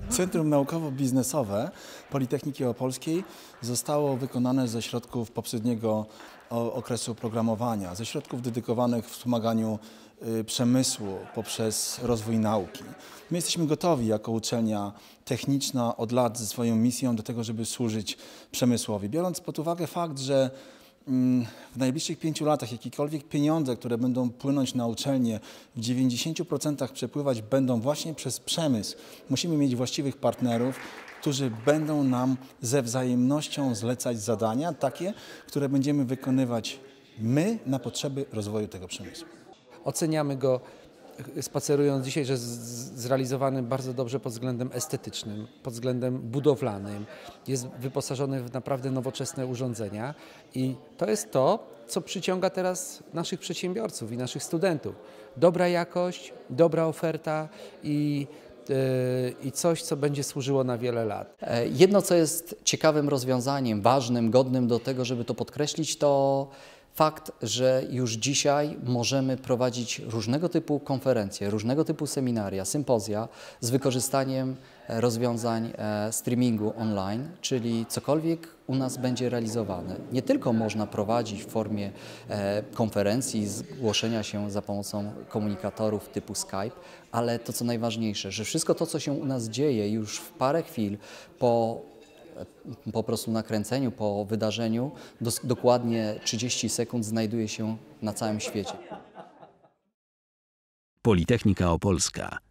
Centrum Naukowo-Biznesowe Politechniki Opolskiej zostało wykonane ze środków poprzedniego okresu programowania, ze środków dedykowanych wspomaganiu przemysłu poprzez rozwój nauki. My jesteśmy gotowi jako uczelnia techniczna od lat ze swoją misją do tego, żeby służyć przemysłowi. Biorąc pod uwagę fakt, że w najbliższych 5 latach jakiekolwiek pieniądze, które będą płynąć na uczelnię, w 90% przepływać będą właśnie przez przemysł. Musimy mieć właściwych partnerów, którzy będą nam ze wzajemnością zlecać zadania takie, które będziemy wykonywać my na potrzeby rozwoju tego przemysłu. Oceniamy go, spacerując dzisiaj, że zrealizowany bardzo dobrze pod względem estetycznym, pod względem budowlanym. Jest wyposażony w naprawdę nowoczesne urządzenia i to jest to, co przyciąga teraz naszych przedsiębiorców i naszych studentów. Dobra jakość, dobra oferta i coś, co będzie służyło na wiele lat. Jedno, co jest ciekawym rozwiązaniem, ważnym, godnym do tego, żeby to podkreślić, to fakt, że już dzisiaj możemy prowadzić różnego typu konferencje, różnego typu seminaria, sympozja z wykorzystaniem rozwiązań streamingu online, czyli cokolwiek u nas będzie realizowane. Nie tylko można prowadzić w formie konferencji, zgłoszenia się za pomocą komunikatorów typu Skype, ale to, co najważniejsze, że wszystko to, co się u nas dzieje już w parę chwil po prostu nakręceniu, po wydarzeniu, dokładnie 30 sekund znajduje się na całym świecie. Politechnika Opolska.